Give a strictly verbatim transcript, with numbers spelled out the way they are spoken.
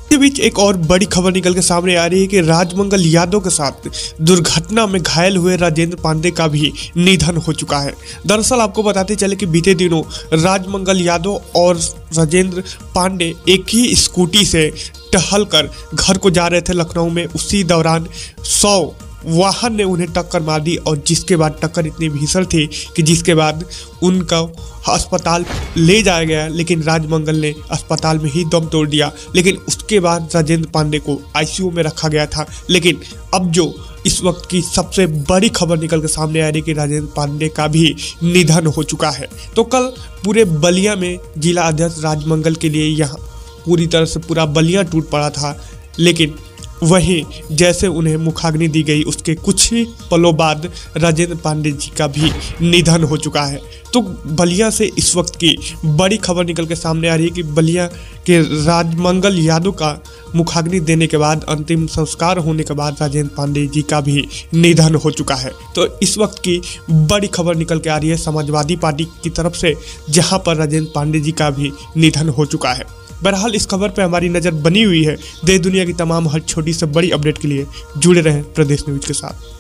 के बीच एक और बड़ी खबर निकल के सामने आ रही है कि राजमंगल यादव के साथ दुर्घटना में घायल हुए राजेंद्र पांडे का भी निधन हो चुका है। दरअसल आपको बताते चले कि बीते दिनों राजमंगल यादव और राजेंद्र पांडे एक ही स्कूटी से टहल कर घर को जा रहे थे लखनऊ में। उसी दौरान सौ वाहन ने उन्हें टक्कर मार दी और जिसके बाद टक्कर इतनी भीषण थी कि जिसके बाद उनका अस्पताल ले जाया गया, लेकिन राजमंगल ने अस्पताल में ही दम तोड़ दिया। लेकिन उसके बाद राजेंद्र पांडे को आईसीयू में रखा गया था। लेकिन अब जो इस वक्त की सबसे बड़ी खबर निकल के सामने आ रही है कि राजेंद्र पांडे का भी निधन हो चुका है। तो कल पूरे बलिया में जिला अध्यक्ष राजमंगल के लिए यहाँ पूरी तरह से पूरा बलिया टूट पड़ा था। लेकिन वहीं जैसे उन्हें मुखाग्नि दी गई उसके कुछ ही पलों बाद राजेंद्र पांडे जी का भी निधन हो चुका है। तो बलिया से इस वक्त की बड़ी खबर निकल के सामने आ रही है कि बलिया के राजमंगल यादव का मुखाग्नि देने के बाद अंतिम संस्कार होने के बाद राजेंद्र पांडे जी का भी निधन हो चुका है। तो इस वक्त की बड़ी खबर निकल के आ रही है समाजवादी पार्टी की तरफ से, जहां पर राजेंद्र पांडे जी का भी निधन हो चुका है। बहरहाल इस खबर पर हमारी नज़र बनी हुई है। देश दुनिया की तमाम हर छोटी से बड़ी अपडेट के लिए जुड़े रहें प्रदेश न्यूज के साथ।